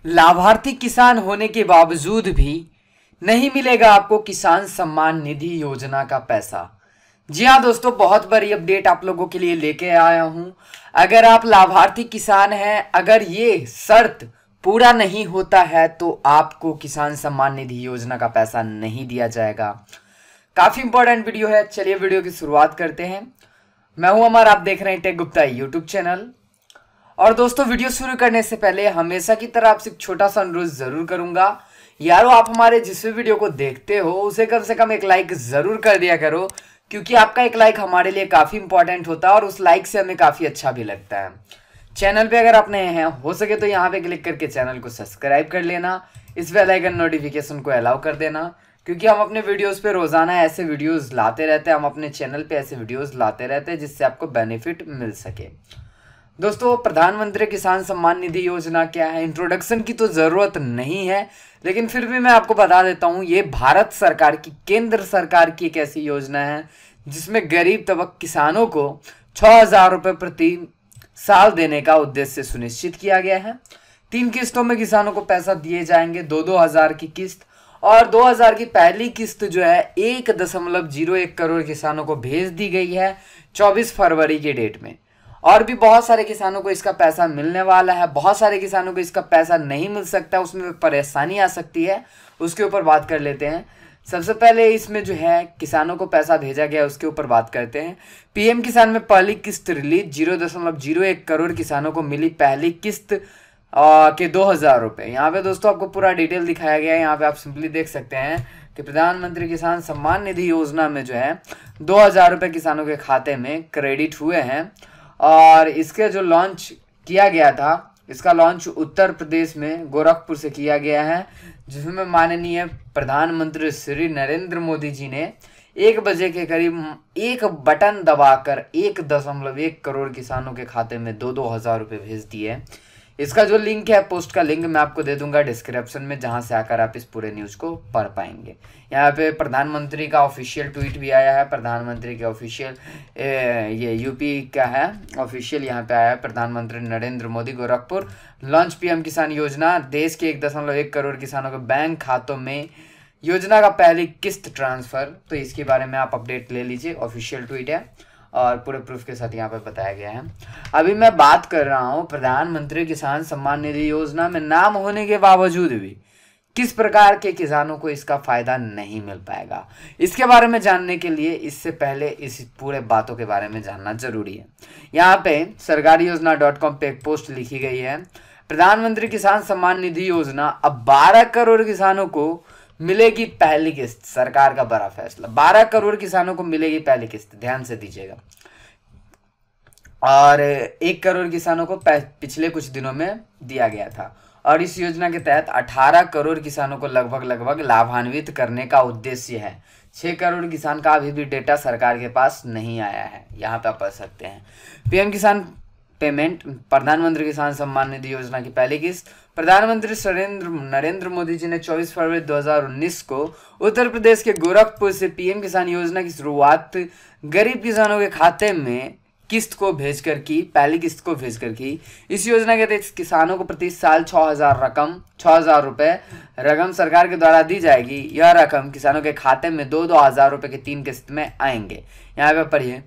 लाभार्थी किसान होने के बावजूद भी नहीं मिलेगा आपको किसान सम्मान निधि योजना का पैसा। जी हाँ दोस्तों, बहुत बड़ी अपडेट आप लोगों के लिए लेके आया हूं। अगर आप लाभार्थी किसान हैं, अगर ये शर्त पूरा नहीं होता है तो आपको किसान सम्मान निधि योजना का पैसा नहीं दिया जाएगा। काफी इंपॉर्टेंट वीडियो है, चलिए वीडियो की शुरुआत करते हैं। मैं हूं अमर, आप देख रहे हैं टेक गुप्ता यूट्यूब चैनल। और दोस्तों, वीडियो शुरू करने से पहले हमेशा की तरह आपसे एक छोटा सा अनुरोध जरूर करूंगा। यारो, आप हमारे जिस भी वीडियो को देखते हो उसे कम से कम एक लाइक जरूर कर दिया करो, क्योंकि आपका एक लाइक हमारे लिए काफी इंपॉर्टेंट होता है और उस लाइक से हमें काफी अच्छा भी लगता है। चैनल पे अगर आप नए हैं, हो सके तो यहाँ पे क्लिक करके चैनल को सब्सक्राइब कर लेना, इस बेल आइकन नोटिफिकेशन को अलाउ कर देना, क्योंकि हम अपने वीडियोस पे रोजाना ऐसे वीडियोस लाते रहते हैं। हम अपने चैनल पे ऐसे वीडियोस लाते रहते हैं जिससे आपको बेनिफिट मिल सके। दोस्तों, प्रधानमंत्री किसान सम्मान निधि योजना क्या है, इंट्रोडक्शन की तो ज़रूरत नहीं है, लेकिन फिर भी मैं आपको बता देता हूँ। ये भारत सरकार की, केंद्र सरकार की एक ऐसी योजना है जिसमें गरीब तबके किसानों को 6,000 रुपये प्रति साल देने का उद्देश्य सुनिश्चित किया गया है। 3 किस्तों में किसानों को पैसा दिए जाएंगे, 2-2 हज़ार की किस्त। और 2,000 की पहली किस्त जो है 1.01 करोड़ किसानों को भेज दी गई है 24 फरवरी के डेट में। और भी बहुत सारे किसानों को इसका पैसा मिलने वाला है, बहुत सारे किसानों को इसका पैसा नहीं मिल सकता, उसमें परेशानी आ सकती है, उसके ऊपर बात कर लेते हैं। सबसे पहले इसमें जो है किसानों को पैसा भेजा गया उसके ऊपर बात करते हैं। पीएम किसान में पहली किस्त रिलीज, 0.01 करोड़ किसानों को मिली पहली किस्त के 2,000 रुपये। यहाँ पे दोस्तों आपको पूरा डिटेल दिखाया गया है। यहाँ पे आप सिंपली देख सकते हैं कि प्रधानमंत्री किसान सम्मान निधि योजना में जो है 2,000 रुपये किसानों के खाते में क्रेडिट हुए हैं। और इसके जो लॉन्च किया गया था, इसका लॉन्च उत्तर प्रदेश में गोरखपुर से किया गया है, जिसमें माननीय प्रधानमंत्री श्री नरेंद्र मोदी जी ने 1 बजे के करीब एक बटन दबाकर 1.1 करोड़ किसानों के खाते में 2-2 हज़ार रुपये भेज दिए। इसका जो लिंक है, पोस्ट का लिंक मैं आपको दे दूंगा डिस्क्रिप्शन में, जहां से आकर आप इस पूरे न्यूज़ को पढ़ पाएंगे। यहाँ पे प्रधानमंत्री का ऑफिशियल ट्वीट भी आया है, प्रधानमंत्री के ऑफिशियल, ये यूपी का है ऑफिशियल, यहाँ पे आया है प्रधानमंत्री नरेंद्र मोदी गोरखपुर लॉन्च पीएम किसान योजना, देश के 1.1 करोड़ किसानों के बैंक खातों में योजना का पहली किस्त ट्रांसफर। तो इसके बारे में आप अपडेट ले लीजिए, ऑफिशियल ट्वीट है और पूरे प्रूफ के साथ यहाँ पे बताया गया है। अभी मैं बात कर रहा हूँ प्रधानमंत्री किसान सम्मान निधि योजना में नाम होने के बावजूद भी किस प्रकार के किसानों को इसका फायदा नहीं मिल पाएगा, इसके बारे में जानने के लिए इससे पहले इस पूरे बातों के बारे में जानना जरूरी है। यहाँ पे सरकारी योजना.com पे एक पोस्ट लिखी गई है, प्रधानमंत्री किसान सम्मान निधि योजना अब 12 करोड़ किसानों को मिलेगी पहली किस्त। सरकार का बड़ा फैसला, 12 करोड़ किसानों को मिलेगी पहली किस्त, ध्यान से दीजिएगा। और 1 करोड़ किसानों को पिछले कुछ दिनों में दिया गया था। और इस योजना के तहत 18 करोड़ किसानों को लगभग लाभान्वित करने का उद्देश्य है। 6 करोड़ किसान का अभी भी डेटा सरकार के पास नहीं आया है, यहाँ पे आप पढ़ सकते हैं। पीएम किसान पेमेंट, प्रधानमंत्री किसान सम्मान निधि योजना की पहली किस्त प्रधानमंत्री नरेंद्र मोदी जी ने 24 फरवरी 2019 को उत्तर प्रदेश के गोरखपुर से पीएम किसान योजना की शुरुआत गरीब किसानों के खाते में किस्त को भेजकर की, पहली किस्त को भेजकर की। इस योजना के तहत किसानों को प्रति साल 6,000 रुपये रकम सरकार के द्वारा दी जाएगी। यह रकम किसानों के खाते में 2-2 हज़ार रुपये की 3 किस्त में आएंगे। यहाँ पे पढ़िए,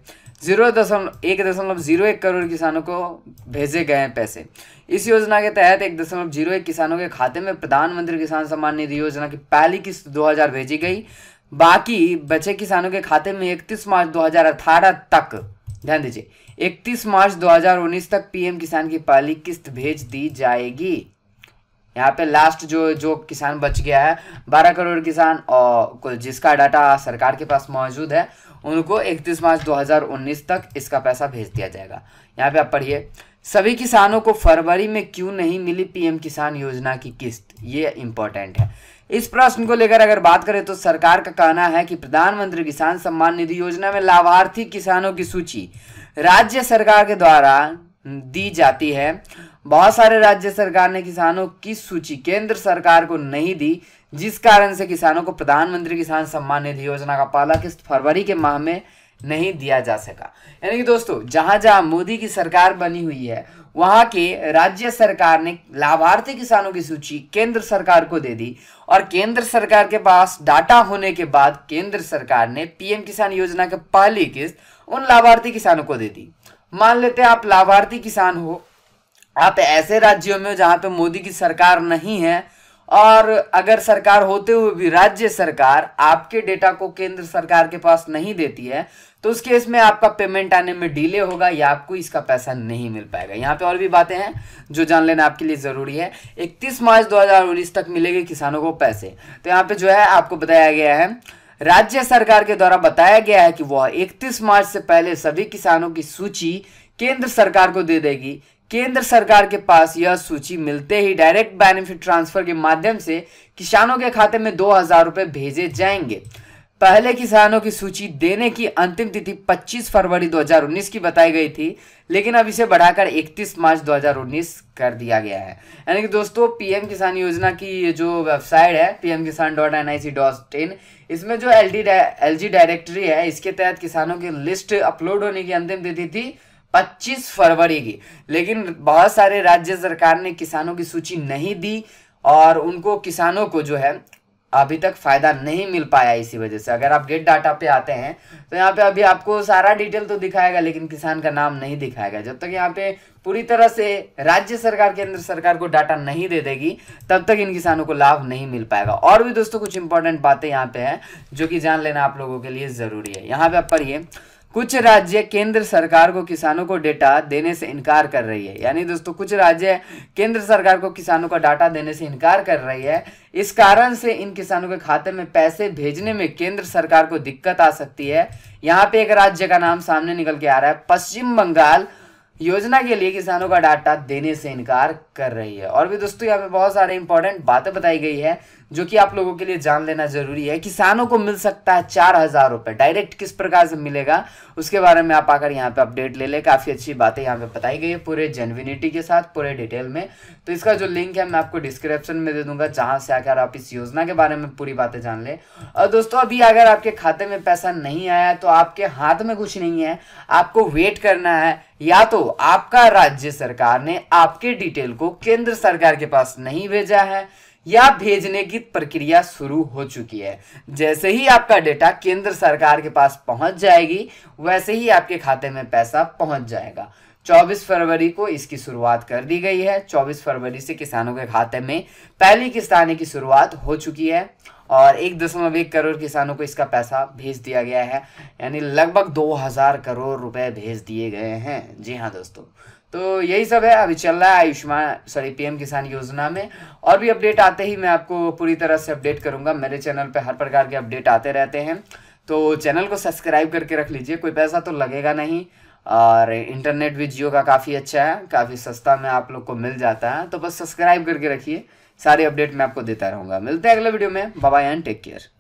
1.01 करोड़ किसानों को भेजे गए हैं पैसे। इस योजना के तहत 1.01 किसानों के खाते में प्रधानमंत्री किसान सम्मान निधि योजना की पहली किस्त 2,000 भेजी गई। बाकी बचे किसानों के खाते में 31 मार्च 2018 तक, ध्यान दीजिए, 31 मार्च 2019 तक पीएम किसान की पहली किस्त भेज दी जाएगी। यहाँ पे लास्ट जो किसान बच गया है, 12 करोड़ किसान और जिसका डाटा सरकार के पास मौजूद है, उनको 31 मार्च 2019 तक इसका पैसा भेज दिया जाएगा। यहाँ पे आप पढ़िए, सभी किसानों को फरवरी में क्यों नहीं मिली पीएम किसान योजना की किस्त, ये इंपॉर्टेंट है। इस प्रश्न को लेकर अगर बात करें तो सरकार का कहना है कि प्रधानमंत्री किसान सम्मान निधि योजना में लाभार्थी किसानों की सूची राज्य सरकार के द्वारा दी जाती है। बहुत सारे राज्य सरकार ने किसानों की सूची केंद्र सरकार को नहीं दी, जिस कारण से किसानों को प्रधानमंत्री किसान सम्मान निधि योजना का पहला किस्त फरवरी के माह में नहीं दिया जा सका। यानी कि दोस्तों, जहां जहां मोदी की सरकार बनी हुई है वहां के राज्य सरकार ने लाभार्थी किसानों की सूची केंद्र सरकार को दे दी और केंद्र सरकार के पास डाटा होने के बाद केंद्र सरकार ने पीएम किसान योजना की पहली किस्त उन लाभार्थी किसानों को दे दी। मान लेते हैं आप लाभार्थी किसान हो, आप ऐसे राज्यों में जहां पे मोदी की सरकार नहीं है और अगर सरकार होते हुए भी राज्य सरकार आपके डेटा को केंद्र सरकार के पास नहीं देती है तो उस केस में आपका पेमेंट आने में डिले होगा या आपको इसका पैसा नहीं मिल पाएगा। यहाँ पे और भी बातें हैं जो जान लेना आपके लिए जरूरी है। 31 मार्च 2019 तक मिलेंगे किसानों को पैसे। तो यहाँ पे जो है आपको बताया गया है, राज्य सरकार के द्वारा बताया गया है कि वह 31 मार्च से पहले सभी किसानों की सूची केंद्र सरकार को दे देगी। केंद्र सरकार के पास यह सूची मिलते ही डायरेक्ट बेनिफिट ट्रांसफर के माध्यम से किसानों के खाते में 2000 रुपए भेजे जाएंगे। पहले किसानों की सूची देने की अंतिम तिथि 25 फरवरी 2019 की बताई गई थी, लेकिन अब इसे बढ़ाकर 31 मार्च 2019 कर दिया गया है। यानी कि दोस्तों पीएम किसान योजना की जो वेबसाइट है pmkisan.nic.in, इसमें जो एलजी डायरेक्टरी है इसके तहत किसानों की लिस्ट अपलोड होने की अंतिम तिथि थी 25 फरवरी की, लेकिन बहुत सारे राज्य सरकार ने किसानों की सूची नहीं दी और उनको किसानों को जो है अभी तक फायदा नहीं मिल पाया। इसी वजह से अगर आप गेट डाटा पे आते हैं तो यहाँ पे अभी आपको सारा डिटेल तो दिखाएगा लेकिन किसान का नाम नहीं दिखाएगा। जब तक यहाँ पे पूरी तरह से राज्य सरकार केंद्र सरकार को डाटा नहीं दे देगी तब तक इन किसानों को लाभ नहीं मिल पाएगा। और भी दोस्तों कुछ इंपॉर्टेंट बातें यहाँ पे है जो कि जान लेना आप लोगों के लिए जरूरी है। यहाँ पे आप पढ़िए, कुछ राज्य केंद्र सरकार को किसानों को डेटा देने से इनकार कर रही है। यानी दोस्तों कुछ राज्य केंद्र सरकार को किसानों का डाटा देने से इनकार कर रही है। इस कारण से इन किसानों के खाते में पैसे भेजने में केंद्र सरकार को दिक्कत आ सकती है। यहाँ पे एक राज्य का नाम सामने निकल के आ रहा है, पश्चिम बंगाल योजना के लिए किसानों का डाटा देने से इनकार कर रही है। और भी दोस्तों यहाँ पे बहुत सारे इंपॉर्टेंट बातें बताई गई है जो कि आप लोगों के लिए जान लेना जरूरी है। किसानों को मिल सकता है 4000 रुपए, डायरेक्ट किस प्रकार से मिलेगा उसके बारे में आप आकर यहाँ पे अपडेट ले ले। काफी अच्छी बातें यहाँ पे बताई गई है पूरे जेन्युइनिटी के साथ, पूरे डिटेल में। तो इसका जो लिंक है मैं आपको डिस्क्रिप्शन में दे दूंगा, जहां से आकर आप इस योजना के बारे में पूरी बातें जान ले। और दोस्तों अभी अगर आपके खाते में पैसा नहीं आया तो आपके हाथ में कुछ नहीं है, आपको वेट करना है। या तो आपका राज्य सरकार ने आपके डिटेल को केंद्र सरकार के पास नहीं भेजा है या भेजने की प्रक्रिया शुरू हो चुकी है। जैसे ही आपका डेटा केंद्र सरकार के पास पहुंच जाएगी वैसे ही आपके खाते में पैसा पहुंच जाएगा। 24 फरवरी को इसकी शुरुआत कर दी गई है। 24 फरवरी से किसानों के खाते में पहली किस्त आने की शुरुआत हो चुकी है और 1.1 करोड़ किसानों को इसका पैसा भेज दिया गया है। यानी लगभग 2000 करोड़ रुपए भेज दिए गए हैं। जी हाँ दोस्तों, तो यही सब है अभी चल रहा है पीएम किसान योजना में। और भी अपडेट आते ही मैं आपको पूरी तरह से अपडेट करूंगा। मेरे चैनल पे हर प्रकार के अपडेट आते रहते हैं, तो चैनल को सब्सक्राइब करके रख लीजिए। कोई पैसा तो लगेगा नहीं और इंटरनेट भी जियो का काफ़ी अच्छा है, काफ़ी सस्ता में आप लोग को मिल जाता है। तो बस सब्सक्राइब करके रखिए, सारे अपडेट मैं आपको देता रहूँगा। मिलते हैं अगले वीडियो में, bye bye and take care.